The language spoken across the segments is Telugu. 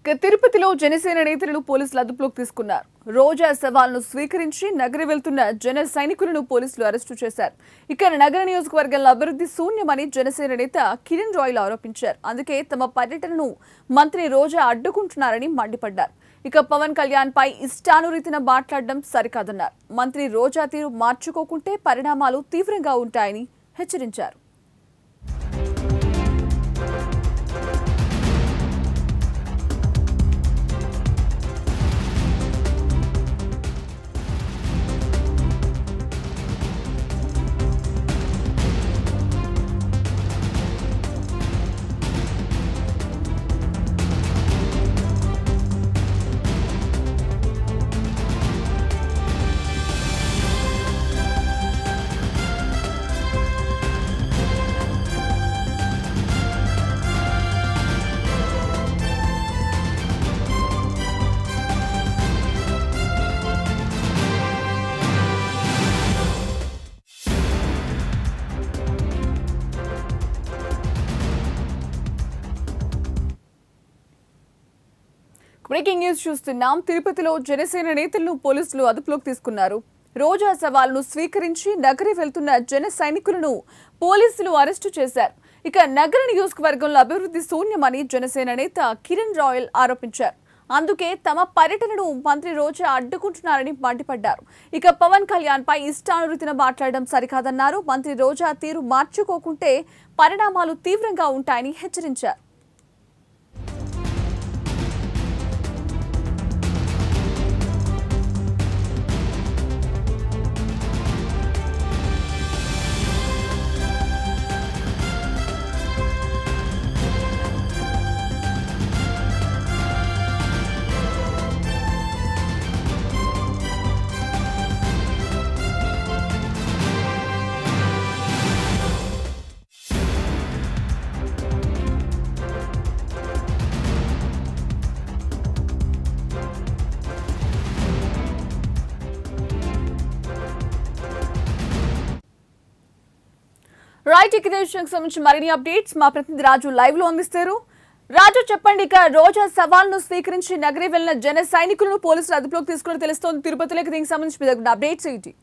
తిరుపతిలో జనసేన నేతలను పోలీసులు అదుపులోకి తీసుకున్నారు. రోజా సవాల్ను స్వీకరించి నగరి వెళ్తున్న జన సైనికులను పోలీసులు అరెస్టు చేశారు. ఇక నగర నియోజకవర్గంలో అభివృద్ధి శూన్యమని జనసేన నేత కిరణ్ రాయల్ ఆరోపించారు. అందుకే తమ పర్యటనను మంత్రి రోజా అడ్డుకుంటున్నారని మండిపడ్డారు. ఇక పవన్ కళ్యాణ్ పై ఇష్టానురీతిన మాట్లాడడం సరికాదన్నారు. మంత్రి రోజా తీరు మార్చుకోకుంటే పరిణామాలు తీవ్రంగా ఉంటాయని హెచ్చరించారు. బ్రేకింగ్ న్యూస్ చూస్తున్నాం. తిరుపతిలో జనసేన నేతలను పోలీసులు అదుపులోకి తీసుకున్నారు. రోజా సవాల్ను స్వీకరించి నగరి వెళ్తున్న జన సైనికులను పోలీసులు అరెస్టు చేశారు. ఇక నగర నియోజకవర్గంలో అభివృద్ధి శూన్యమని జనసేన నేత కిరణ్ రాయల్ ఆరోపించారు. అందుకే తమ పర్యటనను మంత్రి రోజా అడ్డుకుంటున్నారని మండిపడ్డారు. ఇక పవన్ కళ్యాణ్ పై ఇష్టానురీతిన మాట్లాడడం సరికాదన్నారు. మంత్రి రోజా తీరు మార్చుకోకుంటే పరిణామాలు తీవ్రంగా ఉంటాయని హెచ్చరించారు. రైట్, ఇక దేశానికి సంబంధించి మరిన్ని అప్డేట్స్ మా ప్రతినిధి రాజు లైవ్ లో అందిస్తారు. రాజు చెప్పండి, ఇక రోజా సవాల్ను స్వీకరించి నగరి వెళ్లిన జన సైనికులను పోలీసులు అదుపులోకి తీసుకుని తెలుస్తోంది. తిరుపతిలోకి దీనికి సంబంధించి అప్డేట్స్ ఏంటి?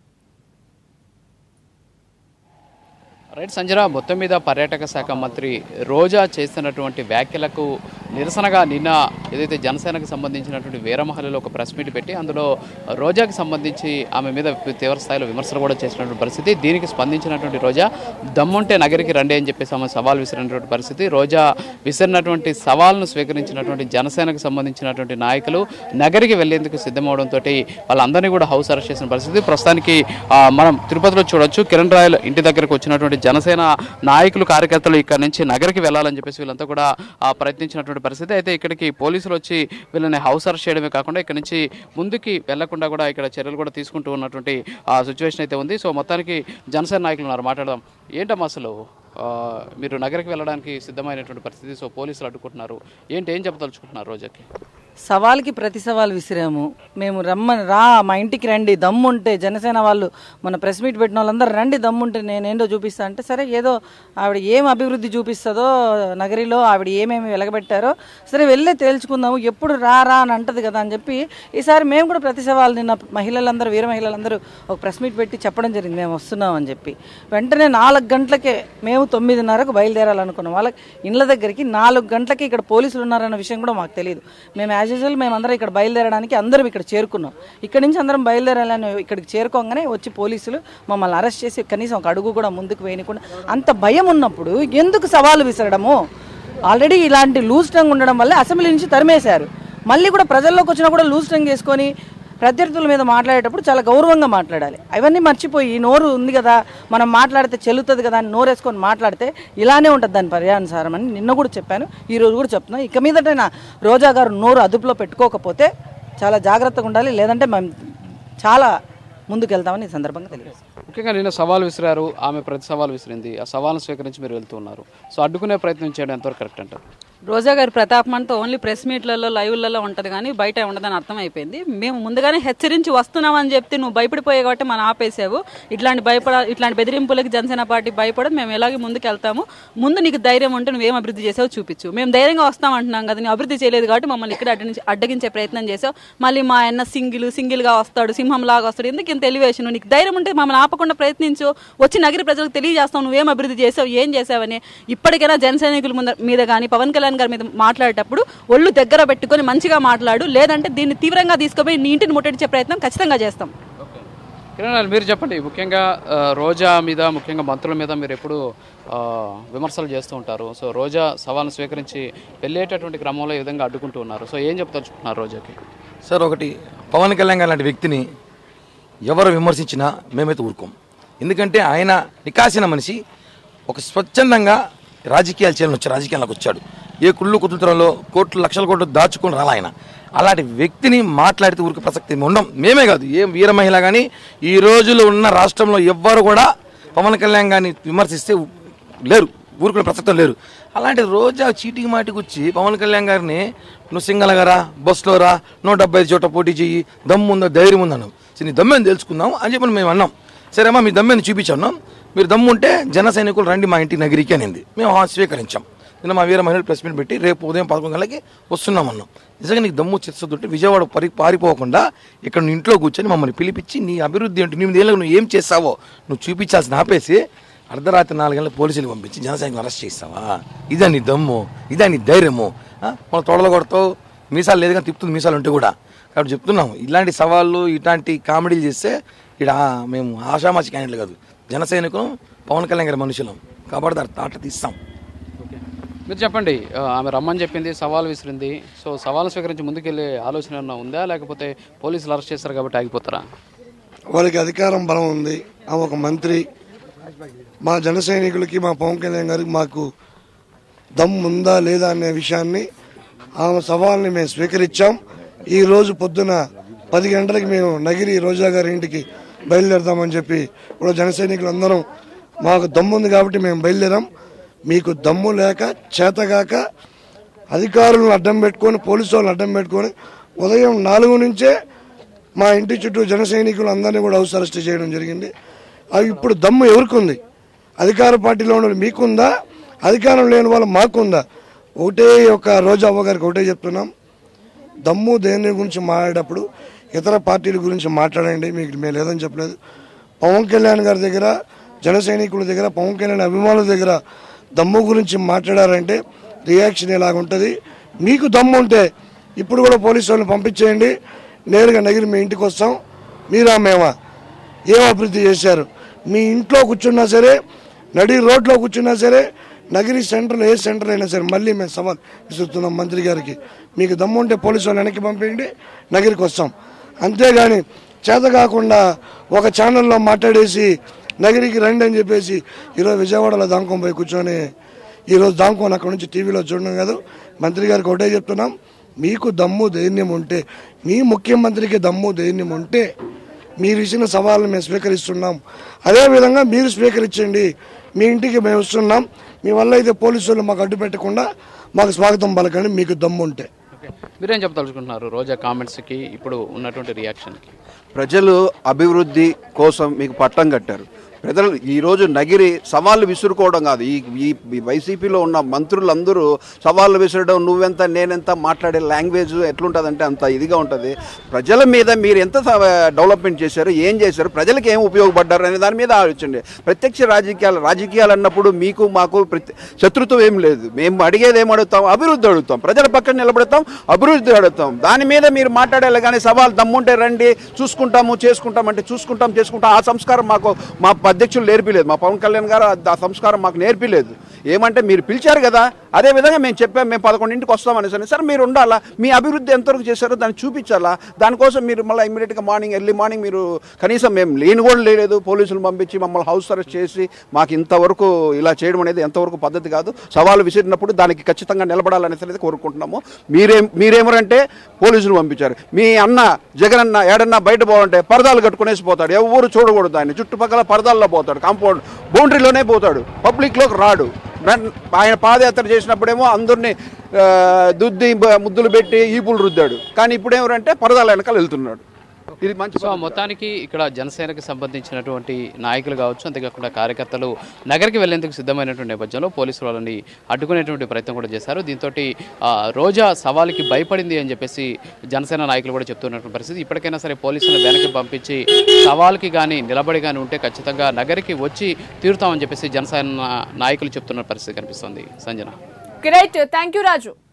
రైట్ సంజన, మొత్తం మీద పర్యాటక శాఖ మంత్రి రోజా చేస్తున్నటువంటి వ్యాఖ్యలకు నిరసనగా నిన్న ఏదైతే జనసేనకు సంబంధించినటువంటి వీరమహల్లో ఒక ప్రెస్ మీట్ పెట్టి అందులో రోజాకి సంబంధించి ఆమె మీద తీవ్ర స్థాయిలో విమర్శలు కూడా చేసినటువంటి పరిస్థితి. దీనికి స్పందించినటువంటి రోజా దమ్ముంటే నగరికి రండి అని చెప్పేసి ఆమె సవాల్ విసిరినటువంటి పరిస్థితి. రోజా విసిరినటువంటి సవాల్ను స్వీకరించినటువంటి జనసేనకు సంబంధించినటువంటి నాయకులు నగరికి వెళ్లేందుకు సిద్ధమవడంతో వాళ్ళందరినీ కూడా హౌస్ అరెస్ట్ చేసిన పరిస్థితి. ప్రస్తుతానికి మనం తిరుపతిలో చూడొచ్చు. కిరణ్ రాయల్ ఇంటి దగ్గరకు వచ్చినటువంటి జనసేన నాయకులు కార్యకర్తలు ఇక్కడ నుంచి నగరికి వెళ్లాలని చెప్పేసి వీళ్ళంతా కూడా ప్రయత్నించినటువంటి పరిస్థితి. అయితే ఇక్కడికి పోలీసులు వచ్చి వీళ్ళని హౌస్ అరెస్ట్ చేయడమే కాకుండా ఇక్కడ నుంచి ముందుకి వెళ్లకుండా కూడా ఇక్కడ చర్యలు కూడా తీసుకుంటూ ఉన్నటువంటి సిచ్యువేషన్ అయితే ఉంది. సో మొత్తానికి జనసేన నాయకులు ఉన్నారు, మాట్లాడదాం. ఏంటమ్మా అసలు మీరు నగరికి వెళ్ళడానికి సిద్ధమైనటువంటి పరిస్థితి, సో పోలీసులు అడ్డుకుంటున్నారు, ఏం చెప్పదలుచుకుంటున్నారు? రోజాకి సవాల్కి ప్రతి సవాల్ విసిరాము. మేము మా ఇంటికి రండి, దమ్ముంటే జనసేన వాళ్ళు మన ప్రెస్ మీట్ పెట్టిన వాళ్ళందరూ రండి, దమ్ముంటే నేనేందో చూపిస్తా అంటే సరే, ఏదో ఆవిడ ఏం అభివృద్ధి చూపిస్తుందో నగరిలో, ఆవిడ ఏమేమి వెలగబెట్టారో సరే వెళ్ళే తేల్చుకుందాము, ఎప్పుడు రా అని అంటది కదా అని చెప్పి ఈసారి మేము కూడా ప్రతి సవాల్ నిన్న మహిళలందరూ వీర మహిళలందరూ ఒక ప్రెస్ మీట్ పెట్టి చెప్పడం జరిగింది మేము వస్తున్నాం అని చెప్పి. వెంటనే 4 గంటలకే మేము 9:30కు బయలుదేరాలనుకున్నాం. వాళ్ళకి ఇళ్ళ దగ్గరికి 4 గంటలకి ఇక్కడ పోలీసులు ఉన్నారన్న విషయం కూడా మాకు తెలియదు. మేము యాజ్ యూజువల్ మేమందరం ఇక్కడ బయలుదేరడానికి అందరం ఇక్కడ చేరుకున్నాం. ఇక్కడ నుంచి అందరం బయలుదేరాలని ఇక్కడికి చేరుకోగానే వచ్చి పోలీసులు మమ్మల్ని అరెస్ట్ చేసి కనీసం ఒక అడుగు కూడా ముందుకు వేయకుండా, అంత భయం ఉన్నప్పుడు ఎందుకు సవాలు విసరడము? ఆల్రెడీ ఇలాంటి లూజ్ టంగ్ ఉండడం వల్ల అసెంబ్లీ నుంచి తరిమేశారు. మళ్ళీ కూడా ప్రజల్లోకి వచ్చినా కూడా లూజ్ టంగ్ వేసుకొని ప్రత్యర్థుల మీద మాట్లాడేటప్పుడు చాలా గౌరవంగా మాట్లాడాలి. అవన్నీ మర్చిపోయి నోరు ఉంది కదా మనం మాట్లాడితే చెల్లుతుంది కదా అని నోరేసుకొని మాట్లాడితే ఇలానే ఉంటుంది దాని పర్యానుసారం అని నిన్న కూడా చెప్పాను, ఈరోజు కూడా చెప్తున్నా. ఇక మీదటైనా రోజా గారు నోరు అదుపులో పెట్టుకోకపోతే చాలా జాగ్రత్తగా ఉండాలి, లేదంటే మేము చాలా ముందుకు వెళ్తామని ఈ సందర్భంగా తెలియదు. ముఖ్యంగా నిన్న సవాల్ విసిరారు, ఆమె ప్రతి సవాల్ విసిరింది, ఆ సవాల్ను స్వీకరించి మీరు వెళ్తున్నారు. సో అడ్డుకునే ప్రయత్నం చేయడం ఎంతవరకు కరెక్ట్ అంటారు? రోజా గారి ప్రతాపం అంతా ఓన్లీ ప్రెస్ మీట్లలో లైవ్లలో ఉంటుంది కానీ బయట ఉండదని అర్థమైపోయింది. మేము ముందుగానే హెచ్చరించి వస్తున్నామని చెప్తే నువ్వు భయపడిపోయే కాబట్టి మనం ఆపేసావు. ఇట్లాంటి బెదిరింపులకి జనసేన పార్టీ భయపడదు. మేము ఎలాగే ముందుకు వెళ్తాము. ముందు నీకు ధైర్యం ఉంటే నువ్వేం అభివృద్ధి చేసావు చూపించు. మేము ధైర్యంగా వస్తామంటున్నాం కదా, నీ అభివృద్ధి చేయలేదు కాబట్టి మమ్మల్ని ఇక్కడ అడ్డగించే ప్రయత్నం చేసావు. మళ్ళీ మా అన్న సింగిల్గా వస్తాడు, సింహంలాగా వస్తాడు. ఎందుకు ఇంత ఎలివేషన్? నీకు ధైర్యం ఉంటే మమ్మల్ని ఆపకుండా ప్రయత్నించు. వచ్చి నగర ప్రజలకు తెలియజేస్తావు నువ్వేం అభివృద్ధి చేసావు, ఏం చేసావని. ఇప్పటికైనా జన సైనికుల మీద కానీ పవన్ కళ్యాణ్ గారి మీద మాట్లాడేటప్పుడు ఒళ్ళు దగ్గర పెట్టుకొని మంచిగా మాట్లాడు. లేదంటే దీన్ని తీవ్రంగా తీసుకుపోయి నీ ఇంటిని ముట్టడించే ప్రయత్నం ఖచ్చితంగా చేస్తాం. మీరు చెప్పండి, ముఖ్యంగా రోజా మీద, ముఖ్యంగా మంత్రుల మీద మీరు ఎప్పుడు విమర్శలు చేస్తూ ఉంటారు. సో రోజా సవాల్ను స్వీకరించి వెళ్ళేటటువంటి క్రమంలో ఈ విధంగా అడ్డుకుంటూ ఉన్నారు. సో ఏం చెప్తారు రోజాకి? సార్, ఒకటి, పవన్ కళ్యాణ్ గారు లాంటి వ్యక్తిని ఎవరు విమర్శించినా మేమైతే ఊరుకోం. ఎందుకంటే ఆయన నికాసిన మనిషి, ఒక స్వచ్ఛందంగా రాజకీయాలు చేయాలని వచ్చి రాజకీయాలకు వచ్చాడు. ఏ కుళ్ళు కుతుంత్రంలో కోట్లు లక్షల కోట్లు దాచుకొని రాలా ఆయన. అలాంటి వ్యక్తిని మాట్లాడితే ఊరికి ప్రసక్తి ఉండం. మేమే కాదు, ఏ వీర మహిళ కానీ ఈ రోజులో ఉన్న రాష్ట్రంలో ఎవ్వరు కూడా పవన్ కళ్యాణ్ గారిని విమర్శిస్తే లేరు, ఊరుకునే ప్రసక్తం లేరు. అలాంటి రోజా చీటికి మాటికి వచ్చి పవన్ కళ్యాణ్ గారిని నువ్వు సింగల్గా రా, బస్సులో రా, 175 చోట పోటీ చెయ్యి, దమ్ము ఉందో ధైర్యం ఉందన్నాం. సరే నీ దమ్మని తెలుసుకుందాం అని చెప్పి మేము అన్నాం. సరేమ్మా మీ దమ్మని చూపించాం, మీరు దమ్ముంటే జన సైనికులు రండి మా ఇంటి నగరికి అనింది. మేము స్వీకరించాం. నిన్న మా వీర మహిళలు ప్రెస్ మీట్ పెట్టి రేపు ఉదయం 11 గంటలకి వస్తున్నామన్నాం. నిజంగా నీకు దమ్ము చిత్తశుద్ధి విజయవాడ పారిపోకుండా ఇక్కడ నువ్వు ఇంట్లో కూర్చొని మమ్మల్ని పిలిపించి నీ అభివృద్ధి అంటే 8 ఏళ్ళకు నువ్వు ఏం చేస్తావో నువ్వు చూపించాల్సిన ఆపేసి అర్ధరాత్రి 4 గంటల పోలీసులు పంపించి జన సైనికులు అరెస్ట్ చేస్తావా? ఇదా నీ దమ్ము, ఇదా నీ ధైర్యము? మన తోడలు కొడతావు, మీసాలు లేదు కానీ తిప్పుతుంది మీసాలు ఉంటే కూడా. కాబట్టి చెప్తున్నాము, ఇలాంటి సవాళ్ళు ఇట్లాంటి కామెడీలు చేస్తే ఇక్కడ మేము ఆషామాషి క్యాండిడేట్లు కాదు, జన సైనికులు పవన్ కళ్యాణ్ గారి మనుషులం కాబట్టి తాట తీస్తాం. మీరు చెప్పండి, ఆమె రమ్మని చెప్పింది, సవాల్ విసిరింది. సో సవాల్ స్వీకరించి ముందుకెళ్ళే ఆలోచన ఏమన్నా ఉందా, లేకపోతే పోలీసులు అరెస్ట్ చేస్తారు కాబట్టి ఆగిపోతారా? వాళ్ళకి అధికారం బలం ఉంది. ఆమె ఒక మంత్రి. మా జన సైనికులకి, మా పవన్ కళ్యాణ్ గారికి మాకు దమ్ము ఉందా లేదా అనే విషయాన్ని, ఆమె సవాల్ని మేము స్వీకరించాం. ఈరోజు పొద్దున 10 గంటలకి మేము నగిరి రోజా గారి ఇంటికి బయలుదేరుతామని చెప్పి కూడా జన సైనికులు అందరం మాకు దమ్ము ఉంది కాబట్టి మేము బయలుదేరాం. మీకు దమ్ము లేక చేతగాక అధికారులను అడ్డం పెట్టుకొని, పోలీసు వాళ్ళని అడ్డం పెట్టుకొని ఉదయం 4 నుంచే మా ఇంటి చుట్టూ జన సైనికులు అందరినీ కూడా హౌస్ అరెస్ట్ చేయడం జరిగింది. అవి ఇప్పుడు దమ్ము ఎవరికి ఉంది? అధికార పార్టీలో ఉన్న మీకుందా, అధికారం లేని వాళ్ళు మాకుందా? ఒకటే ఒక రోజా అవ్వ గారికి ఒకటే చెప్తున్నాం, దమ్ము దేని గురించి మాట్లాడేటప్పుడు ఇతర పార్టీల గురించి మాట్లాడండి, మీకు మేము లేదని చెప్పలేదు. పవన్ కళ్యాణ్ గారి దగ్గర, జన సైనికుల దగ్గర, పవన్ కళ్యాణ్ అభిమానుల దగ్గర దమ్ము గురించి మాట్లాడారంటే రియాక్షన్ ఎలాగుంటుంది? మీకు దమ్ము ఉంటే ఇప్పుడు కూడా పోలీసు వాళ్ళని పంపించేయండి, నేరుగా నగిరి మీ ఇంటికి వస్తాం. మీరా మేమా ఏం అభివృద్ధి చేశారు? మీ ఇంట్లో కూర్చున్నా సరే, నడి రోడ్లో కూర్చున్నా సరే, నగిరి సెంటర్లో ఏ సెంటర్ అయినా సరే మళ్ళీ మేము సవాల్ విసురుతున్నాం మంత్రి గారికి. మీకు దమ్ము ఉంటే పోలీసు వాళ్ళు వెనక్కి పంపించండి, నగిరికి వస్తాం. అంతేగాని చేత కాకుండా ఒక ఛానల్లో మాట్లాడేసి నగిరికి రండి అని చెప్పేసి ఈరోజు విజయవాడలో దాంకొని పోయి కూర్చొని ఈరోజు దాంకొని అక్కడ నుంచి టీవీలో చూడడం కాదు. మంత్రి గారికి ఒకటే చెప్తున్నాం, మీకు దమ్ము ధైర్యం ఉంటే, మీ ముఖ్యమంత్రికి దమ్ము ధైర్యం ఉంటే మీరు ఇచ్చిన సవాళ్ళను మేము స్వీకరిస్తున్నాం. అదేవిధంగా మీరు స్వీకరించండి, మీ ఇంటికి మేము వస్తున్నాం. మీ వల్ల అయితే పోలీసులు మాకు అడ్డు పెట్టకుండా మాకు స్వాగతం పలకండి, మీకు దమ్ము ఉంటే. మీరేం చెప్పదలుచుకుంటున్నారు రోజా కామెంట్స్కి, ఇప్పుడు ఉన్నటువంటి రియాక్షన్కి? ప్రజలు అభివృద్ధి కోసం మీకు పట్టం కట్టారు. ప్రజలు ఈరోజు నగిరి సవాళ్ళు విసురుకోవడం కాదు, ఈ వైసీపీలో ఉన్న మంత్రులందరూ సవాళ్ళు విసరడం, నువ్వెంత నేనెంత మాట్లాడే లాంగ్వేజ్ ఎట్లుంటుందంటే అంత ఇదిగా ఉంటుంది. ప్రజల మీద మీరు ఎంత డెవలప్మెంట్ చేశారు, ఏం చేశారు, ప్రజలకు ఏం ఉపయోగపడ్డారు అనే దాని మీద ఆలోచించండి. ప్రత్యక్ష రాజకీయాలు అన్నప్పుడు మీకు మాకు శత్రుత్వం ఏం లేదు. మేము అడిగేది ఏం అడుగుతాం? అభివృద్ధి అడుగుతాం, ప్రజల పక్కన నిలబడతాం, అభివృద్ధి అడుగుతాం. దాని మీద మీరు మాట్లాడాలి కానీ సవాల్ దమ్ముంటే రండి చూసుకుంటాము చేసుకుంటాం అంటే చేసుకుంటాం ఆ సంస్కారం మాకు మా అధ్యక్షులు నేర్పిలేదు. మా పవన్ కళ్యాణ్ గారు ఆ సంస్కారం మాకు నేర్పిలేదు. ఏమంటే మీరు పిలిచారు కదా, అదేవిధంగా మేము చెప్పాం, మేము 11ంటికి వస్తామని. సరే మీరు ఉండాలా, మీ అభివృద్ధి ఎంతవరకు చేశారో దాన్ని చూపించాలా. దానికోసం మీరు మళ్ళీ ఇమ్మీడియట్గా ఎర్లీ మార్నింగ్ మీరు కనీసం మేము లేని కూడా లేదు, పోలీసులు పంపించి మమ్మల్ని హౌస్ అరెస్ట్ చేసి మాకు ఇంతవరకు ఇలా చేయడం అనేది ఎంతవరకు పద్ధతి కాదు. సవాలు విసిరినప్పుడు దానికి ఖచ్చితంగా నిలబడాలనేది కోరుకుంటున్నాము. మీరేమరంటే పోలీసులు పంపించారు. మీ అన్న జగన్ అన్న ఏడన్నా బయట పోవాలంటే పరదాలు కట్టుకునేసి పోతాడు, ఎవరు చూడకూడదు. ఆయన చుట్టుపక్కల పరదాల్లో పోతాడు, కాంపౌండ్ బౌండరీలోనే పోతాడు, పబ్లిక్లోకి రాడు. ఆయన పాదయాత్ర చేసినప్పుడేమో అందరినీ దుద్ది ముద్దులు పెట్టి ఈపులు రుద్దాడు, కానీ ఇప్పుడేమంటే పరదాల వెనకాల వెళ్తున్నాడు. ఇది మంచి. సో మొత్తానికి ఇక్కడ జనసేనకు సంబంధించినటువంటి నాయకులు కావచ్చు, అంతేకాకుండా కార్యకర్తలు నగరికి వెళ్లేందుకు సిద్ధమైనటువంటి నేపథ్యంలో పోలీసులు వాళ్ళని అడ్డుకునేటువంటి ప్రయత్నం కూడా చేశారు. దీంతో రోజా సవాలుకి భయపడింది అని చెప్పేసి జనసేన నాయకులు కూడా చెప్తున్నటువంటి పరిస్థితి. ఇప్పటికైనా సరే పోలీసులను వెనక్కి పంపించి సవాల్కి కానీ నిలబడి కానీ ఉంటే ఖచ్చితంగా నగరికి వచ్చి తీరుతామని చెప్పేసి జనసేన నాయకులు చెప్తున్న పరిస్థితి కనిపిస్తుంది. Sanjana. Great, thank you Raju.